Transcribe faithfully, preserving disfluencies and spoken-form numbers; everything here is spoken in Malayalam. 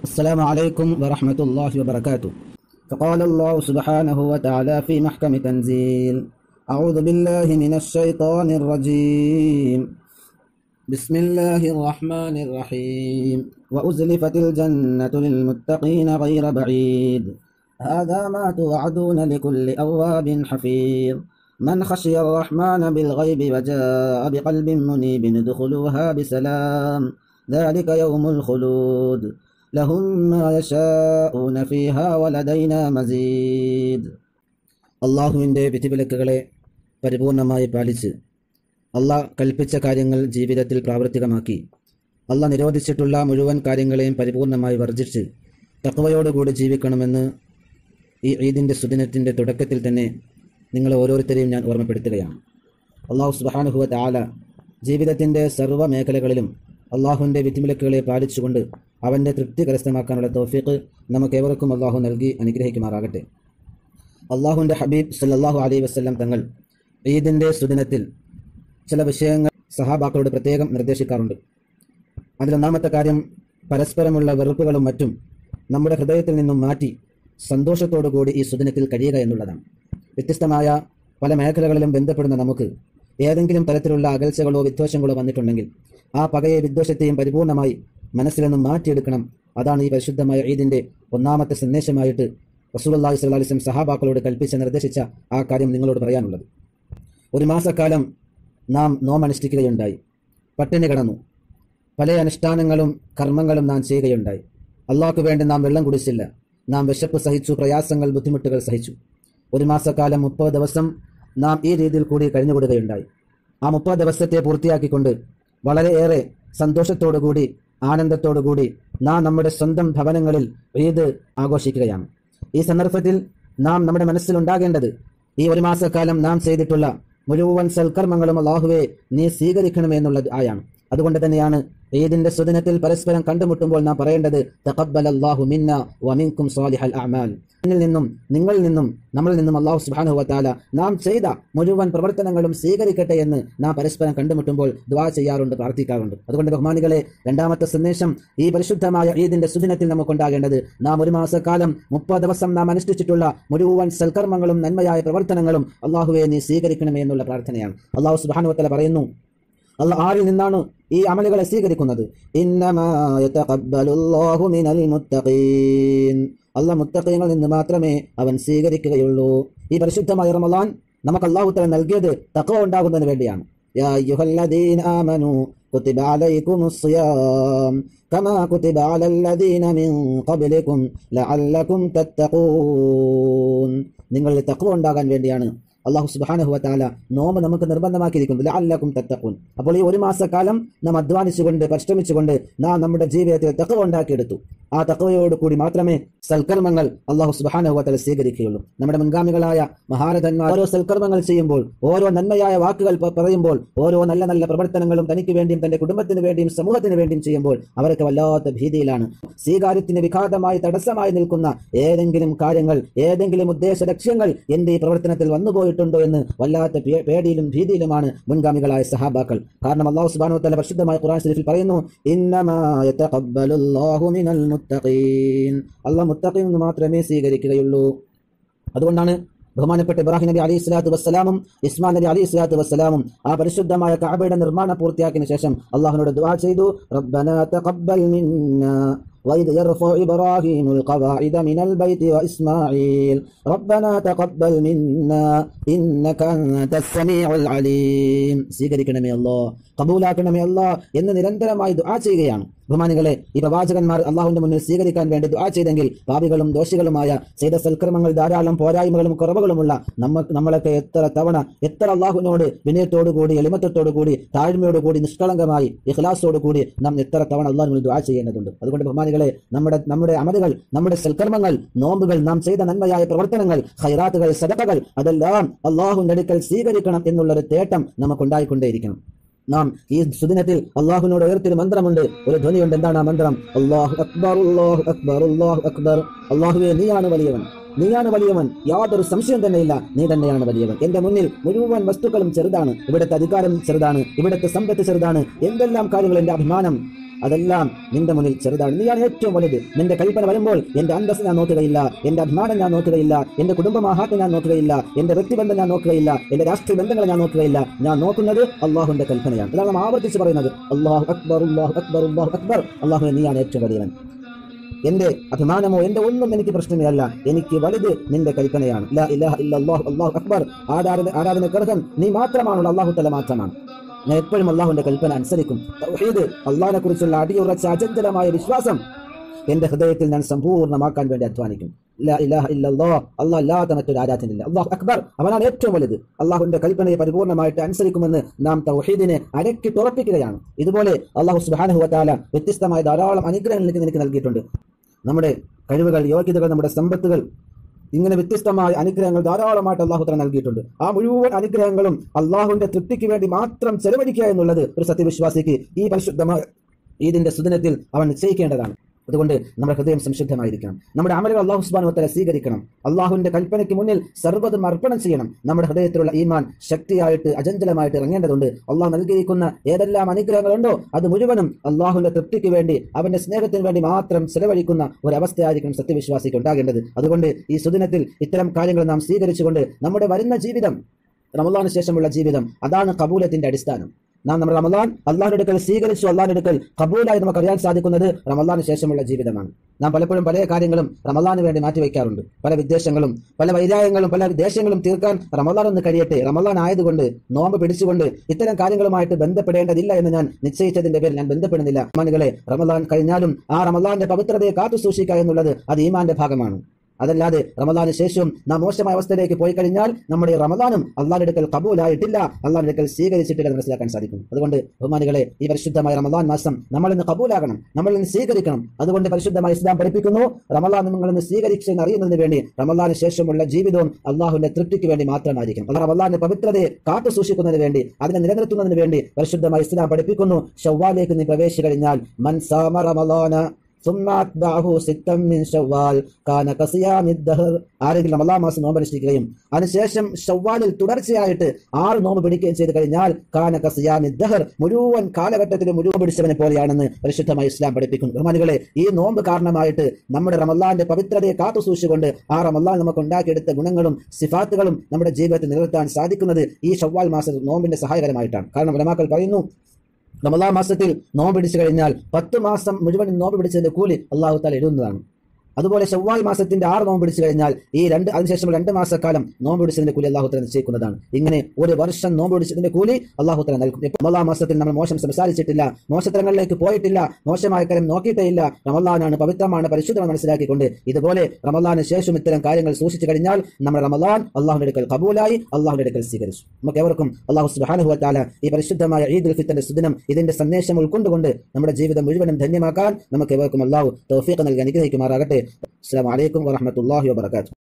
السلام عليكم ورحمة الله وبركاته. فقال الله سبحانه وتعالى في محكم تنزيل: أعوذ بالله من الشيطان الرجيم. بسم الله الرحمن الرحيم. وأزلفت الجنة للمتقين غير بعيد هذا ما توعدون لكل أواب حفيظ من خشي الرحمن بالغيب وجاء بقلب منيب ادخلوها بسلام ذلك يوم الخلود لهم ما يشاءون فيها ولدينا مزيد. അള്ളാഹുവിൻ്റെ വിധിവിലക്കുകളെ പരിപൂർണമായി പാലിച്ച് അള്ളാഹ് കൽപ്പിച്ച കാര്യങ്ങൾ ജീവിതത്തിൽ പ്രാവർത്തികമാക്കി അള്ളാഹ് നിരോധിച്ചിട്ടുള്ള മുഴുവൻ കാര്യങ്ങളെയും പരിപൂർണമായി വർജിച്ച് തഖ്വയോടുകൂടി ജീവിക്കണമെന്ന് ഈ ഈദിൻ്റെ സുദിനത്തിൻ്റെ തുടക്കത്തിൽ തന്നെ നിങ്ങൾ ഓരോരുത്തരെയും ഞാൻ ഓർമ്മപ്പെടുത്തുകയാണ്. അള്ളാഹു സുബ്ഹാനഹു വ തആല ജീവിതത്തിൻ്റെ സർവ്വ മേഖലകളിലും അള്ളാഹുവിൻ്റെ വിധിവിലക്കുകളെ പാലിച്ചുകൊണ്ട് അവൻ്റെ തൃപ്തി കരസ്ഥമാക്കാനുള്ള തൗഫീഖ് നമുക്കേവർക്കും അള്ളാഹു നൽകി അനുഗ്രഹിക്കുമാറാകട്ടെ. അള്ളാഹുവിൻ്റെ ഹബീബ് സല്ലല്ലാഹു അലൈഹി വസല്ലം തങ്ങൾ ഈദിൻ്റെ സുദിനത്തിൽ ചില വിഷയങ്ങൾ സഹാബാക്കളോട് പ്രത്യേകം നിർദ്ദേശിക്കാറുണ്ട്. അതിലൊന്നാമത്തെ കാര്യം പരസ്പരമുള്ള വെറുപ്പുകളും മറ്റും നമ്മുടെ ഹൃദയത്തിൽ നിന്നും മാറ്റി സന്തോഷത്തോടു കൂടി ഈ സുദിനത്തിൽ കഴിയുക എന്നുള്ളതാണ്. വ്യത്യസ്തമായ പല മേഖലകളിലും ബന്ധപ്പെടുന്ന നമുക്ക് ഏതെങ്കിലും തരത്തിലുള്ള അകൽച്ചകളോ വിദ്വേഷങ്ങളോ വന്നിട്ടുണ്ടെങ്കിൽ ആ പകയെ വിദ്വേഷത്തെയും പരിപൂർണമായി മനസ്സിൽ നിന്നും മാറ്റിയെടുക്കണം. അതാണ് ഈ പരിശുദ്ധമായ ഈദിൻ്റെ ഒന്നാമത്തെ സന്ദേശമായിട്ട് റസൂലുള്ളാഹി സ്വല്ലല്ലാഹു അലൈഹി വസല്ലം സഹാബാക്കളോട് കൽപ്പിച്ച് നിർദ്ദേശിച്ച ആ കാര്യം നിങ്ങളോട് പറയാനുള്ളത്. ഒരു മാസക്കാലം നാം നോമനുഷ്ഠിക്കുകയുണ്ടായി, പട്ടിണി കിടന്നു, പല അനുഷ്ഠാനങ്ങളും കർമ്മങ്ങളും നാം ചെയ്യുകയുണ്ടായി. അള്ളാഹ്ക്ക് വേണ്ടി നാം വെള്ളം കുടിച്ചില്ല, നാം വിശപ്പ് സഹിച്ചു, പ്രയാസങ്ങൾ ബുദ്ധിമുട്ടുകൾ സഹിച്ചു. ഒരു മാസക്കാലം മുപ്പത് ദിവസം നാം ഈ രീതിയിൽ കൂടി കഴിഞ്ഞുകൂടുകയുണ്ടായി. ആ മുപ്പത് ദിവസത്തെ പൂർത്തിയാക്കിക്കൊണ്ട് വളരെയേറെ സന്തോഷത്തോടുകൂടി ആനന്ദത്തോടുകൂടി നാം നമ്മുടെ സ്വന്തം ഭവനങ്ങളിൽ ഈദ് ആഘോഷിക്കുകയാണ്. ഈ സന്ദർഭത്തിൽ നാം നമ്മുടെ മനസ്സിലുണ്ടാകേണ്ടത് ഈ ഒരു മാസക്കാലം നാം ചെയ്തിട്ടുള്ള മുഴുവൻ സൽക്കർമ്മങ്ങളും അല്ലാഹുവേ നീ സ്വീകരിക്കണമെന്നുള്ള ആയാണ്. അതുകൊണ്ട് തന്നെയാണ് ഈദിന്റെ സുദിനത്തിൽ പരസ്പരം കണ്ടുമുട്ടുമ്പോൾ നാം പറയേണ്ടത് തഖബ്ബലല്ലാഹു മിന്ന വമിൻകും സ്വാലിഹൽ അഅമാൽ. എന്നിൽ നിന്നും നിങ്ങളിൽ നിന്നും നമ്മളിൽ നിന്നും അല്ലാഹു സുബ്ഹാനഹു വ തആല നാം ചെയ്ത മുഴുവൻ പ്രവർത്തനങ്ങളും സ്വീകരിക്കട്ടെ എന്ന് നാം പരസ്പരം കണ്ടുമുട്ടുമ്പോൾ ദുആ ചെയ്യാറുണ്ട്, പ്രാർത്ഥിക്കാറുണ്ട്. അതുകൊണ്ട് ബഹുമാനികളെ, രണ്ടാമത്തെ സന്ദേശം ഈ പരിശുദ്ധമായ ഈദിന്റെ സുദിനത്തിൽ നമുക്കുണ്ടാകേണ്ടത് നാം ഒരു മാസക്കാലം മുപ്പത് ദിവസം നാം അനുഷ്ഠിച്ചിട്ടുള്ള മുഴുവൻ സൽക്കർമ്മങ്ങളും നന്മയായ പ്രവർത്തനങ്ങളും അല്ലാഹുവേ നീ സ്വീകരിക്കണമേ എന്നുള്ള പ്രാർത്ഥനയാണ്. അല്ലാഹു സുബ്ഹാനഹു വ തആല പറയുന്നു, അല്ലാഹ് ആരിൽ നിന്നാണ് ഈ അമലുകളെ സ്വീകരിക്കുന്നത്? ഇന്നമാ യതഖബ്ബലുല്ലാഹു മിനൽ മുത്തഖീൻ. അല്ലാഹ് മുത്തഖീങ്ങളിൽ നിന്ന് മാത്രമേ അവൻ സ്വീകരിക്കുകയുള്ളൂ. ഈ പരിശുദ്ധമായ റമളാൻ നമുക്ക് അല്ലാഹു തആല നൽകിയത് തഖ്വ ഉണ്ടാകുന്നതിന് വേണ്ടിയാണ്. യാ അയ്യുഹല്ലദീന ആമനൂ കുതിബ അലൈക്കുമുസ് സിയാം കമാ കുതിബ അലല്ലദീന മിൻ ഖബ്ലികും ലഅല്ലകും തത്തഖൂൻ. നിങ്ങളിൽ തഖ്വ ഉണ്ടാകാൻ വേണ്ടിയാണ് അല്ലാഹു സുബ്ഹാനഹു വ തആല നോമ്പ് നമുക്ക് നിർബന്ധമാക്കിയിരിക്കുന്നത്. ലഅല്ലകും തത്തഖൂൻ. അപ്പോൾ ഈ ഒരു മാസക്കാലം നാം അധ്വാനിച്ചുകൊണ്ട് പരിശ്രമിച്ചുകൊണ്ട് നാം നമ്മുടെ ജീവിതത്തിൽ തഖ്വ ഉണ്ടാക്കിയെടുത്തു. ആ തഖ്വയോട് കൂടി മാത്രമേ സൽക്കർമ്മങ്ങൾ അല്ലാഹു സുബ്ഹാനഹു വ തആല സ്വീകരിക്കുകയുള്ളൂ. നമ്മുടെ മുൻഗാമികളായ മഹാരഥന്മാർ ഓരോ സൽക്കർമ്മങ്ങൾ ചെയ്യുമ്പോൾ, ഓരോ നന്മയായ വാക്കുകൾ പറയുമ്പോൾ, ഓരോ നല്ല നല്ല പ്രവർത്തനങ്ങളും തനിക്ക് വേണ്ടിയും തന്റെ കുടുംബത്തിന് വേണ്ടിയും സമൂഹത്തിന് വേണ്ടിയും ചെയ്യുമ്പോൾ അവരൊക്കെ വല്ലാത്ത ഭീതിയിലാണ്. സ്വീകാര്യത്തിന് വിഘാതമായി തടസ്സമായി നിൽക്കുന്ന ഏതെങ്കിലും കാര്യങ്ങൾ, ഏതെങ്കിലും ഉദ്ദേശ ലക്ഷ്യങ്ങൾ എന്റെ ഈ പ്രവർത്തനത്തിൽ വന്നുപോയിട്ടുണ്ടോ എന്ന് വല്ലാത്ത പേടിയിലും ഭീതിയിലുമാണ് മുൻഗാമികളായ സഹാബാക്കൾ. കാരണം അല്ലാഹു സുബ്ഹാനഹു വ തആല പരിശുദ്ധമായ ഖുർആൻ ശരീഫിൽ പറയുന്നു, ഇന്നമാ യതഖബ്ബലുല്ലാഹു മിനൽ മുത്തഖീൻ. അല്ലാഹ് മുത്തഖീൻ മാത്രമേ സ്വീകരിക്കുകയുള്ളൂ. അതുകൊണ്ടാണ് ബഹുമാനപ്പെട്ട ഇബ്രാഹിം നബി അലൈഹി സ്വലാത്തു വസ്സലാമും ഇസ്മായിൽ നബി അലൈഹി സ്വലാത്തു വസ്സലാമും ആ പരിശുദ്ധമായ കഅബയുടെ നിർമ്മാണം പൂർത്തിയാക്കിയതിനു ശേഷം അല്ലാഹുവിനോട് ദുആ ചെയ്തു, റബ്ബനാ തഖബ്ബൽ മിന്നാ وإذ يرفع إبراهيم القواعد من البيت وإسماعيل ربنا تقبل منا إنك أنت السميع العليم. സ്വീകരിക്കണമേ അല്ലാഹ്, കബൂലാക്കണമേ അല്ലാഹ് എന്ന് നിരന്തരമായി ദുആ ചെയ്യുകയാണ്. ബഹുമാനികളെ, ഈ പ്രവാചകന്മാർ അള്ളാഹുവിന്റെ മുന്നിൽ സ്വീകരിക്കാൻ വേണ്ടി ദുആ ചെയ്തെങ്കിൽ പാപികളും ദോഷികളുമായ ചെയ്ത സൽക്കർമ്മങ്ങൾ ധാരാളം പോരായ്മകളും കുറവുകളുമുള്ള നമ്മ നമ്മളൊക്കെ എത്ര തവണ എത്ര അള്ളാഹുവിനോട് വിനയത്തോടുകൂടി എളിമത്വത്തോടുകൂടി താഴ്മയോടുകൂടി നിഷ്കളങ്കമായി ഇഖ്ലാസോടുകൂടി നാം എത്ര തവണ അള്ളാഹുവിന് ദുആ ചെയ്യേണ്ടതുണ്ട്. അതുകൊണ്ട് ബഹുമാനികളെ, നമ്മുടെ നമ്മുടെ അമലുകൾ, നമ്മുടെ സൽക്കർമ്മങ്ങൾ, നോമ്പുകൾ, നാം ചെയ്ത നന്മയായ പ്രവർത്തനങ്ങൾ, ഖൈറാത്തുകൾ, സദഖകൾ അതെല്ലാം അള്ളാഹുവിന്റെ അടുക്കൽ സ്വീകരിക്കണം എന്നുള്ളൊരു തേട്ടം നമുക്കുണ്ടായിക്കൊണ്ടേയിരിക്കണം. നാം ഈ സുദിനത്തിൽ അള്ളാഹുവിനോട് ഉയർത്തിയൊരു മന്ത്രമുണ്ട്, ഒരു ധ്വനിയുണ്ട്. എന്താണ് ആ മന്ത്രം? അല്ലാഹു അക്ബർ, അല്ലാഹു അക്ബർ, അല്ലാഹു അക്ബർ. അള്ളാഹുവേ നീയാണ് വലിയവൻ, നീയാണ് വലിയവൻ, യാതൊരു സംശയം തന്നെയില്ല, നീ തന്നെയാണ് വലിയവൻ. എന്റെ മുന്നിൽ മുഴുവൻ വസ്തുക്കളും ചെറുതാണ്, ഇവിടുത്തെ അധികാരം ചെറുതാണ്, ഇവിടുത്തെ സമ്പത്ത് ചെറുതാണ്, എന്തെല്ലാം കാര്യങ്ങൾ, എന്റെ അഭിമാനം അതെല്ലാം നിന്റെ മുന്നിൽ ചെറുതാണ്. നീയാണ് ഏറ്റവും വലുത്. നിന്റെ കൽപ്പന വരുമ്പോൾ എന്റെ അന്തസ്സ് ഞാൻ നോക്കുകയില്ല, എന്റെ അഭിമാനം ഞാൻ നോക്കുകയില്ല, എന്റെ കുടുംബമാഹാത്മ്യം ഞാൻ നോക്കുകയില്ല, എന്റെ വ്യക്തിബന്ധം ഞാൻ നോക്കുകയില്ല, എന്റെ രാഷ്ട്രീയ ബന്ധങ്ങൾ ഞാൻ നോക്കുകയില്ല. ഞാൻ നോക്കുന്നത് അള്ളാഹുവിന്റെ കൽപ്പനയാണ്. അതാണ് നാം ആവർത്തിച്ച് പറയുന്നത്. അല്ലാഹു അക്ബർ, അല്ലാഹു അക്ബർ, അല്ലാഹു അക്ബർ. അള്ളാഹുവേ, നീയാണ് ഏറ്റവും വലിയവൻ. എന്റെ അഭിമാനമോ എന്റെ ഒന്നും എനിക്ക് പ്രശ്നമേ അല്ല. എനിക്ക് വലുത് നിന്റെ കൽപ്പനയാണ്. ലാ ഇലാഹ ഇല്ലല്ലാഹു അല്ലാഹു അക്ബർ. ആരാധന ആരാധനക്കർഹൻ നീ മാത്രമാണുള്ള അല്ലാഹു തആല മാത്രമാണ്. ഞാൻ എപ്പോഴും അല്ലാഹുവിന്റെ കൽപ്പന അനുസരിക്കും. തൗഹീദ്, അല്ലാഹുവിനെ കുറിച്ചുള്ള അടിയുറച്ച അചഞ്ചലമായ വിശ്വാസം എന്റെ ഹൃദയത്തിൽ ഞാൻ സമ്പൂർണ്ണമാക്കാൻ വേണ്ടി അധ്വാനിക്കും. ലാ ഇലാഹ ഇല്ലല്ലാഹ്, അല്ലാഹു അല്ലാതെ മറ്റൊരു ആരാധനയില്ല. അല്ലാഹു അക്ബർ, അവനാണ് ഏറ്റവും വലുത്. അല്ലാഹുവിന്റെ കൽപ്പനയെ പരിപൂർണ്ണമായിട്ട് അനുസരിക്കുമെന്ന് നാം തൗഹീദിനെ അരക്കി തുറപ്പിക്കുകയാണ്. ഇതുപോലെ അല്ലാഹു സുബ്ഹാനഹു വ തആല വ്യത്യസ്തമായ ധാരാളം അനുഗ്രഹങ്ങൾ എനിക്ക് നൽകിയിട്ടുണ്ട്. നമ്മുടെ കഴിവുകൾ, യോഗ്യതകൾ, നമ്മുടെ സമ്പത്തുകൾ, ഇങ്ങനെ വ്യത്യസ്തമായ അനുഗ്രഹങ്ങൾ ധാരാളമായിട്ട് അല്ലാഹു തആല നൽകിയിട്ടുണ്ട്. ആ മുഴുവൻ അനുഗ്രഹങ്ങളും അല്ലാഹുവിന്റെ തൃപ്തിക്ക് വേണ്ടി മാത്രം ചെലവഴിക്കുക എന്നുള്ളത് ഒരു സത്യവിശ്വാസിക്ക് ഈ പരിശുദ്ധമായ ഈദിന്റെ സുദിനത്തിൽ അവൻ നിശ്ചയിക്കേണ്ടതാണ്. അതുകൊണ്ട് നമ്മുടെ ഹൃദയം സംശുദ്ധമായിരിക്കണം. നമ്മുടെ അമലുകൾ അല്ലാഹു സുബ്ഹാനഹു വ തആല സ്വീകരിക്കണം. അല്ലാഹുവിന്റെ കൽപ്പനയ്ക്ക് മുന്നിൽ സർവ്വതും അർപ്പണം ചെയ്യണം. നമ്മുടെ ഹൃദയത്തിലുള്ള ഈമാൻ ശക്തിയായിട്ട് അചഞ്ചലമായിട്ട് ഇറങ്ങേണ്ടതുണ്ട്. അല്ലാഹു നൽകിയിരിക്കുന്ന ഏതെല്ലാം അനുഗ്രഹങ്ങളുണ്ടോ അത് മുഴുവനും അല്ലാഹുവിന്റെ തൃപ്തിക്ക് വേണ്ടി, അവന്റെ സ്നേഹത്തിന് വേണ്ടി മാത്രം ചെലവഴിക്കുന്ന ഒരവസ്ഥയായിരിക്കണം സത്യവിശ്വാസിക്ക് ഉണ്ടാകേണ്ടത്. അതുകൊണ്ട് ഈ സുദിനത്തിൽ ഇത്തരം കാര്യങ്ങൾ നാം സ്വീകരിച്ചുകൊണ്ട് നമ്മുടെ വരുന്ന ജീവിതം, റമളാന് ശേഷമുള്ള ജീവിതം, അതാണ് ഖബൂലത്തിന്റെ അടിസ്ഥാനം. നാം നമ്മുടെ റമളാൻ അള്ളാഹുവിന്റെ അടുക്കൽ സ്വീകരിച്ചു, അള്ളാഹുവിന്റെ അടുക്കൽ ഖബൂലായി നമുക്ക് അറിയാൻ സാധിക്കുന്നത് റമളാന് ശേഷമുള്ള ജീവിതമാണ്. നാം പലപ്പോഴും പല കാര്യങ്ങളും റമളാന് വേണ്ടി മാറ്റിവെക്കാറുണ്ട്. പല വിദ്വേഷങ്ങളും പല വൈരാഗ്യങ്ങളും പല ദേശങ്ങളും തീർക്കാൻ റമളാൻ ഒന്ന് കഴിയട്ടെ, റമളാൻ ആയതുകൊണ്ട് നോമ്പ് പിടിച്ചുകൊണ്ട് ഇത്തരം കാര്യങ്ങളുമായിട്ട് ബന്ധപ്പെടേണ്ടതില്ല എന്ന് ഞാൻ നിശ്ചയിച്ചതിന്റെ പേരിൽ ഞാൻ ബന്ധപ്പെടുന്നില്ല. ഈമാനുകളെ, റമളാൻ കഴിഞ്ഞാലും ആ റമളാന്റെ പവിത്രതയെ കാത്തു സൂക്ഷിക്കുക എന്നുള്ളത് അത് ഈമാന്റെ ഭാഗമാണ്. അതല്ലാതെ റമളാന് ശേഷവും നാം മോശമായ അവസ്ഥയിലേക്ക് പോയി കഴിഞ്ഞാൽ നമ്മുടെ റമളാനും അള്ളാഹുവിന്റെ അടുക്കൽ ഖബൂലായിട്ടില്ല, അള്ളാഹുവിന്റെ അടുക്കൽ സ്വീകരിച്ചിട്ടില്ല എന്ന് മനസ്സിലാക്കാൻ സാധിക്കും. അതുകൊണ്ട് ബഹുമാനികളെ, ഈ പരിശുദ്ധമായ റമളാൻ മാസം നമ്മൾ ഇന്ന് ഖബൂലാകണം, നമ്മൾ ഇന്ന് സ്വീകരിക്കണം. അതുകൊണ്ട് പരിശുദ്ധമായ ഇസ്ലാം പഠിപ്പിക്കുന്നു, റമളാൻ നിങ്ങൾ ഇന്ന് സ്വീകരിച്ചെന്ന് അറിയുന്നതിന് വേണ്ടി റമളാന് ശേഷമുള്ള ജീവിതവും അള്ളാഹുവിന്റെ തൃപ്തിക്ക് വേണ്ടി മാത്രമായിരിക്കും. റമളാന്റെ പവിത്രതയെ കാത്തു സൂക്ഷിക്കുന്നതിന് വേണ്ടി, അതിനെ നിലനിർത്തുന്നതിന് വേണ്ടി പരിശുദ്ധമായ ഇസ്ലാം പഠിപ്പിക്കുന്നു, ശവ്വാലിലേക്ക് നീ പ്രവേശിച്ചു കഴിഞ്ഞാൽ മൻ സാമ റമളാന ആരെങ്കിലും റമളാൻ മാസം നോമ്പനുഷ്ഠിക്കുകയും അതിനുശേഷം ശവ്വാലിൽ തുടർച്ചയായിട്ട് ആറ് നോമ്പ് പിടിക്കുകയും ചെയ്ത് കഴിഞ്ഞാൽ കാന കസിയാമി ദഹർ, മുഴുവൻ കാലഘട്ടത്തിലും മുഴുവൻ പിടിച്ചവനെ പോലെയാണെന്ന് പരിശുദ്ധമായ ഇസ്ലാം പഠിപ്പിക്കുന്നു. ബഹുമാനികളെ, ഈ നോമ്പ് കാരണമായിട്ട് നമ്മുടെ റമളാന്റെ പവിത്രതയെ കാത്തു സൂക്ഷിച്ചുകൊണ്ട് ആ റമളാൻ നമുക്ക് ഉണ്ടാക്കിയെടുത്ത ഗുണങ്ങളും സിഫാത്തുകളും നമ്മുടെ ജീവിതത്തിൽ നിലനിർത്താൻ സാധിക്കുന്നത് ഈ ശവ്വാൽ മാസം നോമ്പിന്റെ സഹായകരമായിട്ടാണ്. കാരണം ഉലമാക്കൾ പറയുന്നു, റമളാൻ മാസത്തിൽ നോമ്പ് പിടിച്ചു കഴിഞ്ഞാൽ പത്ത് മാസം മുഴുവൻ നോമ്പ് പിടിച്ചതിന്റെ കൂലി അല്ലാഹു തആല എഴുതുന്നതാണ്. അതുപോലെ ശവ്വാൽ മാസത്തിന്റെ ആറ് നോമ്പ് പിടിച്ചു കഴിഞ്ഞാൽ ഈ രണ്ട് അതിനുശേഷം രണ്ട് മാസക്കാലം നോമ്പ് പിടിച്ചതിന്റെ കൂലി അല്ലാഹു തആല നിശ്ചയിക്കുന്നതാണ്. ഇങ്ങനെ ഒരു വർഷം നോമ്പ് പിടിച്ചതിന്റെ കൂലി അല്ലാഹു തആല നൽകും. റമളാൻ മാസത്തിൽ നമ്മൾ മോശം സംസാരിച്ചിട്ടില്ല, മോശത്തരങ്ങളിലേക്ക് പോയിട്ടില്ല, മോശമായ കാര്യം നോക്കിയിട്ടേ ഇല്ല. റമളാനാണ് പവിത്രമാണ്, പരിശുദ്ധമാണ് മനസ്സിലാക്കിക്കൊണ്ട് ഇതുപോലെ റമളാന് ശേഷം ഇത്തരം കാര്യങ്ങൾ സൂക്ഷിച്ചു കഴിഞ്ഞാൽ നമ്മുടെ റമളാൻ അല്ലാഹുവിന്റെ അടുക്കൽ ഖബൂലായി, അല്ലാഹുവിന്റെ അടുക്കൽ സ്വീകരിച്ചു. നമുക്ക് ഏവർക്കും അല്ലാഹു സുബ്ഹാനഹു വ തആല ഈ പരിശുദ്ധമായ ഈദുൽ ഫിത്റിന്റെ സുദിനം, ഇതിന്റെ സന്ദേശം ഉൾക്കൊണ്ടുകൊണ്ട് നമ്മുടെ ജീവിതം മുഴുവനും ധന്യമാക്കാൻ നമുക്ക് ഏവർക്കും അല്ലാഹു തൗഫീഖ് നൽകി അനുഗ്രഹിക്കുമാറാകട്ടെ. അസ്സലാമു അലൈക്കും വറഹ്മത്തുള്ളാഹി വബറകാതുഹു.